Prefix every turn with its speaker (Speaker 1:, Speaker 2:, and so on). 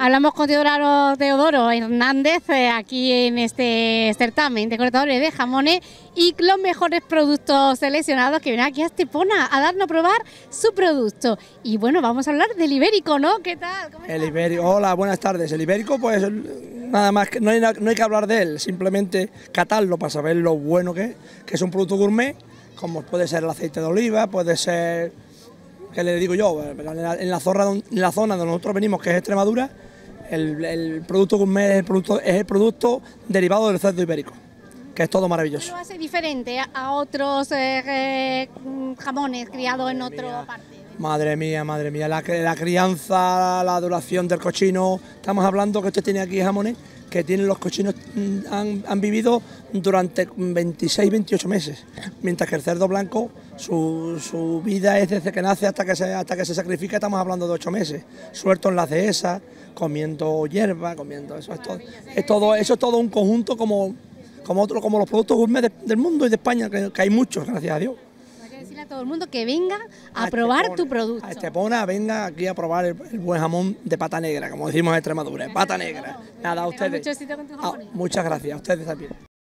Speaker 1: Hablamos con Teodoro Hernández aquí en este certamen de cortadores de jamones y los mejores productos seleccionados que vienen aquí a Estepona a darnos a probar su producto. Y bueno, vamos a hablar del ibérico, ¿no? ¿Qué tal?
Speaker 2: El ibérico, hola, buenas tardes. El ibérico, pues nada más, no hay que hablar de él, simplemente catarlo para saber lo bueno que es un producto gourmet, como puede ser el aceite de oliva, puede ser, ¿qué le digo yo? En la zona donde nosotros venimos, que es Extremadura, el producto gourmet es el producto derivado del cerdo ibérico, que es todo maravilloso.
Speaker 1: ¿Qué lo hace diferente a otros jamones criados en otra parte?
Speaker 2: Madre mía, la crianza, la duración del cochino. Estamos hablando que usted tiene aquí jamones que tienen los cochinos, han vivido durante 26, 28 meses, mientras que el cerdo blanco, su vida es desde que nace hasta que se sacrifica, estamos hablando de 8 meses, suelto en las dehesas, comiendo hierba, comiendo eso, eso es todo un conjunto como los productos gourmet del mundo y de España, que hay muchos, gracias a Dios.
Speaker 1: A todo el mundo que venga a probar tu producto.
Speaker 2: A Estepona, venga aquí a probar el buen jamón de pata negra, como decimos en Extremadura, pata negra. Nada, a ustedes.
Speaker 1: Mucho éxito con tus jamones.
Speaker 2: Muchas gracias, a ustedes también.